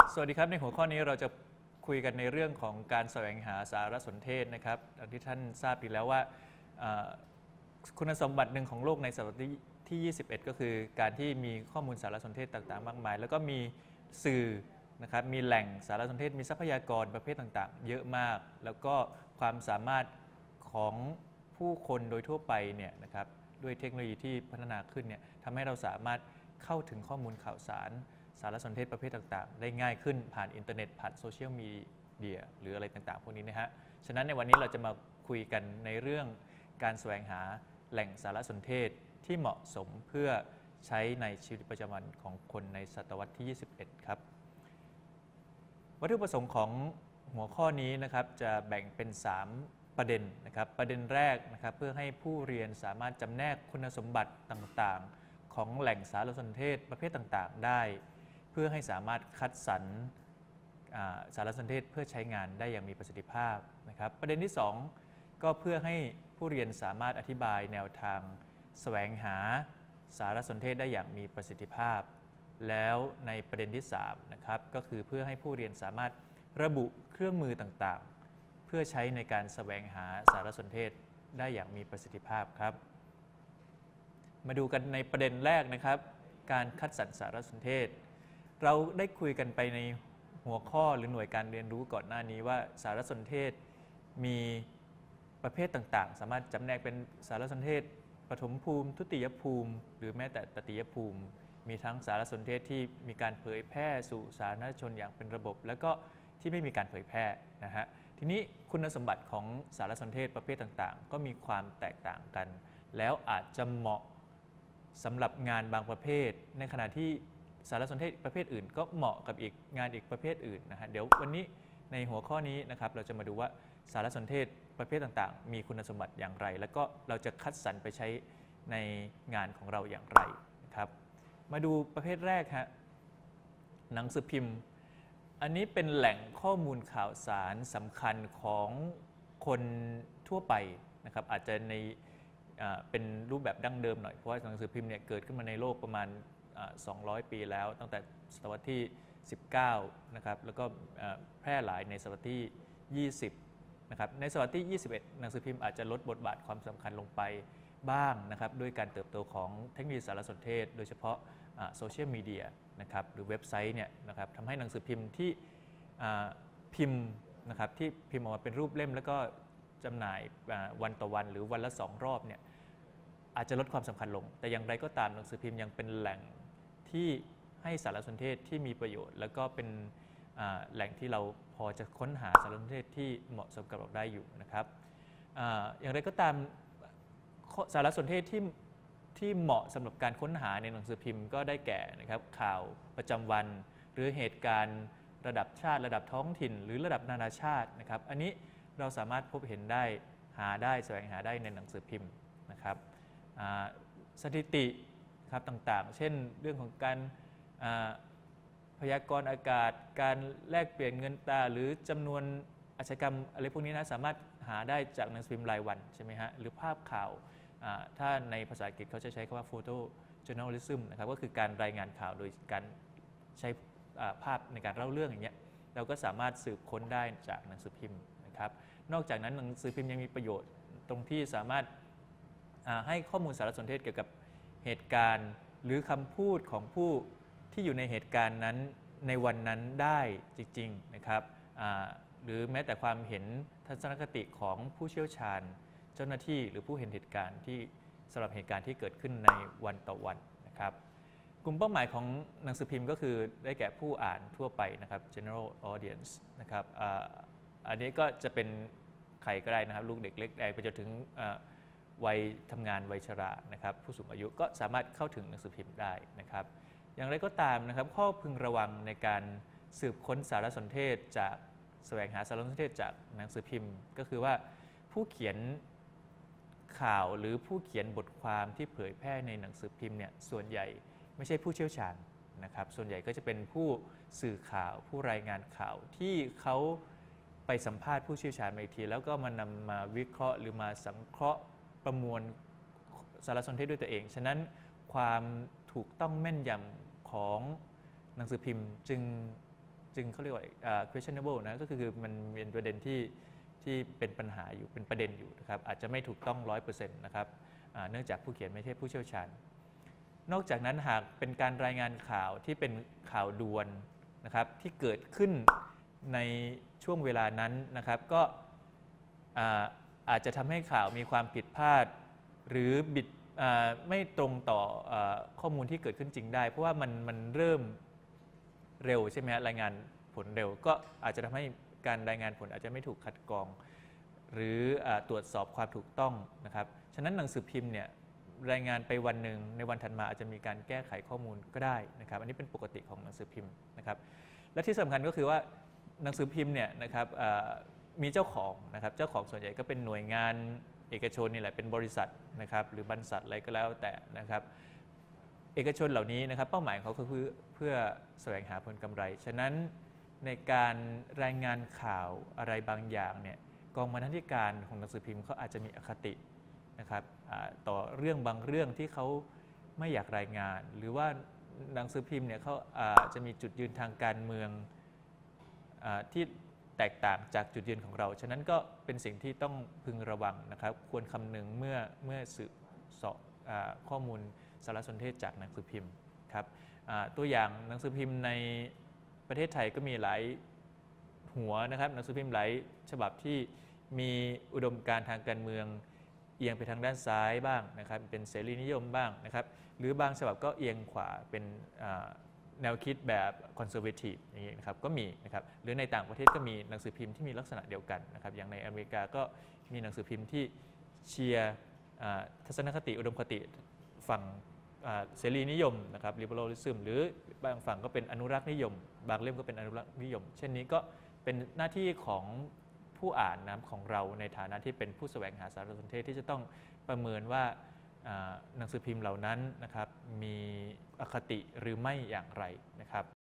สวัสดีครับในหัวข้อนี้เราจะคุยกันในเรื่องของการแสวงหาสารสนเทศนะครับดังที่ท่านทราบดีแล้วว่าคุณสมบัติหนึ่งของโลกในศตวรรษที่ 21 ก็คือการที่มีข้อมูลสารสนเทศต่างๆมากมายแล้วก็มีสื่อนะครับมีแหล่งสารสนเทศมีทรัพยากรประเภทต่างๆเยอะมากแล้วก็ความสามารถของผู้คนโดยทั่วไปเนี่ยนะครับด้วยเทคโนโลยีที่พัฒนาขึ้นเนี่ยทำให้เราสามารถเข้าถึงข้อมูลข่าวสารสนเทศประเภทต่างๆได้ง่ายขึ้นผ่านอินเทอร์เน็ตผ่านโซเชียลมีเดียหรืออะไรต่างๆพวกนี้นะฮะฉะนั้นในวันนี้เราจะมาคุยกันในเรื่องการแสวงหาแหล่งสารสนเทศที่เหมาะสมเพื่อใช้ในชีวิตประจำวันของคนในศตวรรษที่ 21 ครับวัตถุประสงค์ของหัวข้อนี้นะครับจะแบ่งเป็น 3 ประเด็นนะครับประเด็นแรกนะครับเพื่อให้ผู้เรียนสามารถจำแนกคุณสมบัติต่างๆของแหล่งสารสนเทศประเภทต่างๆได้เพื่อให้สามารถคัดสรรสารสนเทศเพื่อใช้งานได้อย่างมีประสิทธิภาพนะครับประเด็นที่ 2 ก็เพื่อให้ผู้เรียนสามารถอธิบายแนวทางแสวงหาสารสนเทศได้อย่างมีประสิทธิภาพแล้วในประเด็นที่ 3 นะครับก็คือเพื่อให้ผู้เรียนสามารถระบุเครื่องมือต่างๆเพื่อใช้ในการแสวงหาสารสนเทศได้อย่างมีประสิทธิภาพครับมาดูกันในประเด็นแรกนะครับการคัดสรรสารสนเทศเราได้คุยกันไปในหัวข้อหรือหน่วยการเรียนรู้ก่อนหน้านี้ว่าสารสนเทศมีประเภทต่างๆสามารถจำแนกเป็นสารสนเทศปฐมภูมิทุติยภูมิหรือแม้แต่ตติยภูมิมีทั้งสารสนเทศที่มีการเผยแพร่สู่สาธารณชนอย่างเป็นระบบแล้วก็ที่ไม่มีการเผยแพร่นะฮะทีนี้คุณสมบัติของสารสนเทศประเภทต่างๆก็มีความแตกต่างกันแล้วอาจจะเหมาะสำหรับงานบางประเภทในขณะที่สารสนเทศประเภทอื่นก็เหมาะกับอีกงานอีกประเภทอื่นนะฮะเดี๋ยววันนี้ในหัวข้อนี้นะครับเราจะมาดูว่าสารสนเทศประเภทต่างๆมีคุณสมบัติอย่างไรแล้วก็เราจะคัดสรรไปใช้ในงานของเราอย่างไรนะครับมาดูประเภทแรกฮะหนังสือพิมพ์อันนี้เป็นแหล่งข้อมูลข่าวสารสำคัญของคนทั่วไปนะครับอาจจะในเป็นรูปแบบดั้งเดิมหน่อยเพราะว่าหนังสือพิมพ์เนี่ยเกิดขึ้นมาในโลกประมาณ200 ปีแล้วตั้งแต่ศตวรรษที่ 19 นะครับแล้วก็แพร่หลายในศตวรรษที่ 20 นะครับในศตวรรษที่ 21 หนังสือพิมพ์อาจจะลดบทบาทความสำคัญลงไปบ้างนะครับด้วยการเติบโตของเทคโนโลยีสารสนเทศโดยเฉพาะโซเชียลมีเดียนะครับหรือเว็บไซต์เนี่ยนะครับทำให้หนังสือพิมพ์ที่พิมพ์นะครับที่พิมพ์ออกมาเป็นรูปเล่มแล้วก็จำหน่ายวันต่อวันหรือวันละ2 รอบเนี่ยอาจจะลดความสำคัญลงแต่อย่างไรก็ตามหนังสือพิมพ์ยังเป็นแหล่งที่ให้สารสนเทศที่มีประโยชน์แล้วก็เป็นแหล่งที่เราพอจะค้นหาสารสนเทศที่เหมาะสมกับเราได้อยู่นะครับอย่างไรก็ตามสารสนเทศที่เหมาะสำหรับการค้นหาในหนังสือพิมพ์ก็ได้แก่นะครับข่าวประจำวันหรือเหตุการณ์ระดับชาติระดับท้องถิ่นหรือระดับนานาชาตินะครับอันนี้เราสามารถพบเห็นได้หาได้แสวงหาได้ในหนังสือพิมพ์นะครับสถิติครับต่างๆเช่นเรื่องของการพยากรณ์อากาศการแลกเปลี่ยนเงินตราหรือจำนวนอาชญากรรมอะไรพวกนี้นะสามารถหาได้จากหนังสือพิมพ์รายวันใช่ไหมฮะหรือภาพข่าวถ้าในภาษาอังกฤษเขาจะใช้คำว่า photo journalism นะครับก็คือการรายงานข่าวโดยการใช้ภาพในการเล่าเรื่องอย่างเงี้ยเราก็สามารถสืบค้นได้จากหนังสือพิมพ์นะครับนอกจากนั้นหนังสือพิมพ์ยังมีประโยชน์ตรงที่สามารถให้ข้อมูลสารสนเทศเกี่ยวกับเหตุการณ์หรือคำพูดของผู้ที่อยู่ในเหตุการณ์นั้นในวันนั้นได้จริงๆนะครับหรือแม้แต่ความเห็นทัศนคติของผู้เชี่ยวชาญเจ้าหน้าที่หรือผู้เห็นเหตุการณ์ที่สำหรับเหตุการณ์ที่เกิดขึ้นในวันต่อวันนะครับกลุ่มเป้าหมายของหนังสือพิมพ์ก็คือได้แก่ผู้อ่านทั่วไปนะครับ general audience นะครับอันนี้ก็จะเป็นใครก็ได้นะครับลูกเด็กเล็กไปจนถึงวัยทำงานวัยชรานะครับผู้สูงอายุก็สามารถเข้าถึงหนังสือพิมพ์ได้นะครับอย่างไรก็ตามนะครับข้อพึงระวังในการสืบค้นสารสนเทศจากแสวงหาสารสนเทศจากหนังสือพิมพ์ก็คือว่าผู้เขียนข่าวหรือผู้เขียนบทความที่เผยแพร่ในหนังสือพิมพ์เนี่ยส่วนใหญ่ไม่ใช่ผู้เชี่ยวชาญนะครับส่วนใหญ่ก็จะเป็นผู้สื่อข่าวผู้รายงานข่าวที่เขาไปสัมภาษณ์ผู้เชี่ยวชาญมาอีกทีแล้วก็มานำมาวิเคราะห์หรือมาสังเคราะห์ประมวลสารสนเทศด้วยตัวเองฉะนั้นความถูกต้องแม่นยำของหนังสือพิมพ์จึงจึงเขาเรียกว่าquestionable นะก็คือมันเป็นประเด็นที่เป็นปัญหาอยู่เป็นประเด็นอยู่นะครับอาจจะไม่ถูกต้อง 100% นะครับเนื่องจากผู้เขียนไม่ใช่ผู้เชี่ยวชาญนอกจากนั้นหากเป็นการรายงานข่าวที่เป็นข่าวด่วนนะครับที่เกิดขึ้นในช่วงเวลานั้นนะครับก็อาจจะทำให้ข่าวมีความผิดพลาดหรือบิดไม่ตรงต่อข้อมูลที่เกิดขึ้นจริงได้เพราะว่ามันเริ่มเร็วใช่ไหมฮะรายงานผลเร็วก็อาจจะทำให้การรายงานผลอาจจะไม่ถูกคัดกรองหรือตรวจสอบความถูกต้องนะครับฉะนั้นหนังสือพิมพ์เนี่ยรายงานไปวันหนึ่งในวันถัดมาอาจจะมีการแก้ไขข้อมูลก็ได้นะครับอันนี้เป็นปกติของหนังสือพิมพ์นะครับและที่สำคัญก็คือว่าหนังสือพิมพ์เนี่ยนะครับมีเจ้าของนะครับเจ้าของส่วนใหญ่ก็เป็นหน่วยงานเอกชนนี่แหละเป็นบริษัทนะครับหรือบรรษัทอะไรก็แล้วแต่นะครับเอกชนเหล่านี้นะครับเป้าหมายของเขาก็คือเพื่อแสวงหาผลกำไรฉะนั้นในการรายงานข่าวอะไรบางอย่างเนี่ยกองบรรณาธิการของหนังสือพิมพ์เขาอาจจะมีอคตินะครับต่อเรื่องบางเรื่องที่เขาไม่อยากรายงานหรือว่าหนังสือพิมพ์เนี่ยเขาจะมีจุดยืนทางการเมืองที่แตกต่างจากจุดยืนของเราฉะนั้นก็เป็นสิ่งที่ต้องพึงระวังนะครับควรคำนึงเมื่อสืบเสาะข้อมูลสารสนเทศจากหนังสือพิมพ์ครับตัวอย่างหนังสือพิมพ์ในประเทศไทยก็มีหลายหัวนะครับหนังสือพิมพ์หลายฉบับที่มีอุดมการณ์ทางการเมืองเอียงไปทางด้านซ้ายบ้างนะครับเป็นเสรีนิยมบ้างนะครับหรือบางฉบับก็เอียงขวาเป็นแนวคิดแบบคอนเซอร์เวทีฟอย่างนี้นะครับก็มีนะครับหรือในต่างประเทศก็มีหนังสือพิมพ์ที่มีลักษณะเดียวกันนะครับอย่างในอเมริกาก็มีหนังสือพิมพ์ที่เชียร์ทัศนคติอุดมคติฝั่งเสรีนิยมนะครับ liberalism หรือบางฝั่งก็เป็นอนุรักษ์นิยมบางเล่มก็เป็นอนุรักษ์นิยมเช่นนี้ก็เป็นหน้าที่ของผู้อ่านนะของเราในฐานะที่เป็นผู้แสวงหาสารสนเทศที่จะต้องประเมินว่าหนังสือพิมพ์เหล่านั้นนะครับมีอคติหรือไม่อย่างไรนะครับ